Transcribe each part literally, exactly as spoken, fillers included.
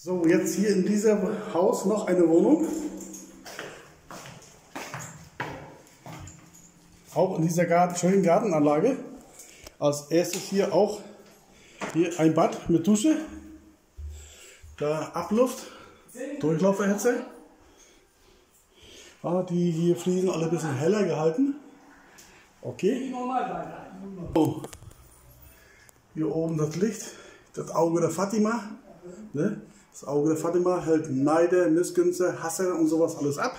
So, jetzt hier in diesem Haus noch eine Wohnung. Auch in dieser Garten, schönen Gartenanlage. Als erstes hier auch hier ein Bad mit Dusche. Da Abluft, Durchlauferhitze. Ja, die hier Fliesen alle ein bisschen heller gehalten. Okay. So. Hier oben das Licht, das Auge der Fatima. Ne? Das Auge der Fatima hält Neide, Missgünste, Hasse und sowas alles ab.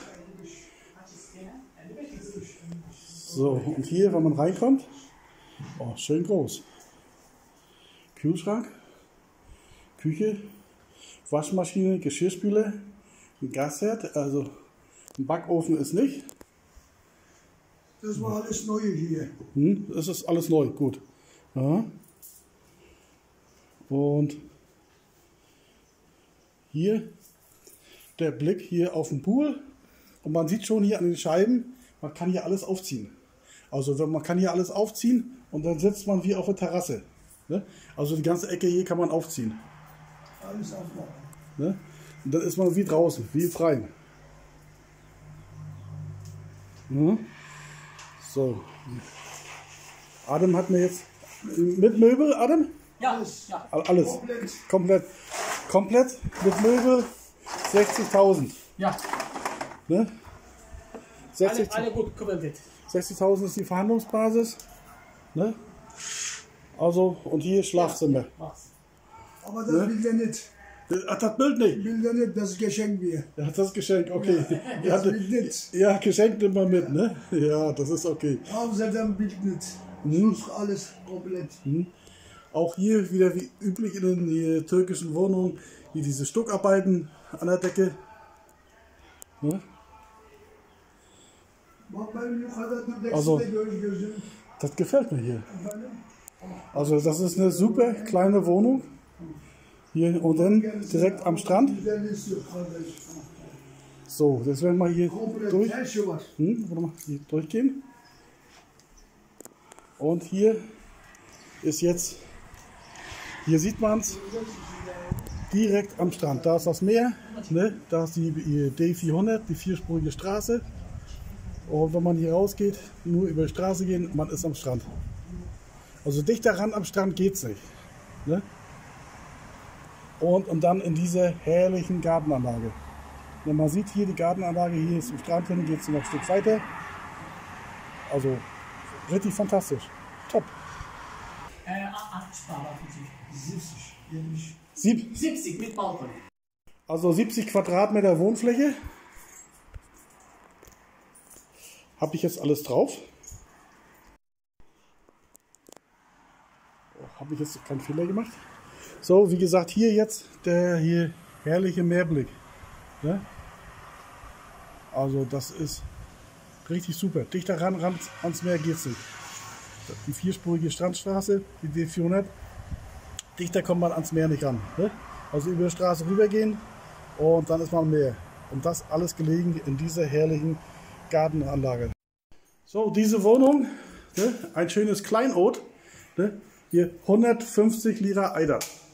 So, und hier, wenn man reinkommt, oh, schön groß. Kühlschrank, Küche, Waschmaschine, Geschirrspüler, ein Gasherd, also ein Backofen ist nicht. Das war alles neu hier. Hm, das ist alles neu, gut. Ja. Und hier der Blick hier auf den Pool. Und man sieht schon hier an den Scheiben, man kann hier alles aufziehen. Also man kann hier alles aufziehen und dann sitzt man wie auf der Terrasse. Ne? Also die ganze Ecke hier kann man aufziehen. Alles aufmachen. Ne? Und dann ist man wie draußen, wie im Freien. Mhm. So. Adam hat mir jetzt mit Möbel, Adam? Ja, alles. Ja. Alles. Komplett. Komplett. Komplett mit Möbel sechzigtausend. Ja. Ne? Alle, alle gut gemeldet. sechzigtausend ist die Verhandlungsbasis. Ne? Also, und hier Schlafzimmer. Was? Aber das Ne? will er nicht. Ach, das Bild nicht. Will er nicht, das Geschenk wir. Ja, das Geschenk, okay. Ja, Das will nicht. ja, Geschenk nimmt man mit, ne? Ja, das ist okay. Außerdem Bild nicht. Hm. Sonst alles komplett. Hm. Auch hier wieder wie üblich in den hier, türkischen Wohnungen, hier diese Stuckarbeiten an der Decke. Ne? Also, das gefällt mir hier. Also das ist eine super kleine Wohnung. Hier und dann direkt am Strand. So, jetzt werden wir hier durch, hm, warte mal, hier durchgehen. Und hier ist jetzt, hier sieht man es, direkt am Strand. Da ist das Meer, ne? Da ist die D vierhundert, die vierspurige Straße. Und wenn man hier rausgeht, nur über die Straße gehen, man ist am Strand. Also dichter ran am Strand geht es nicht. Ne? Und, und dann in dieser herrlichen Gartenanlage. Wenn man sieht hier die Gartenanlage, hier ist zum Strand hin, geht es noch ein Stück weiter. Also richtig fantastisch. Top. Äh, achtzig war siebzig. Sieb, siebzig mit Balkon. also siebzig Quadratmeter Wohnfläche. Habe ich jetzt alles drauf? Oh, habe ich jetzt keinen Fehler gemacht? So, wie gesagt, hier jetzt der hier herrliche Meerblick. Ne? Also das ist richtig super. Dichter ran, ran ans Meer geht's nicht. Die vierspurige Strandstraße, die D vierhundert. Dichter kommt man ans Meer nicht ran. Ne? Also über die Straße rübergehen und dann ist man am Meer. Und das alles gelegen in dieser herrlichen Gartenanlage. So, diese Wohnung, ne, ein schönes Kleinod, ne, hier hundertfünfzig Lira Eider.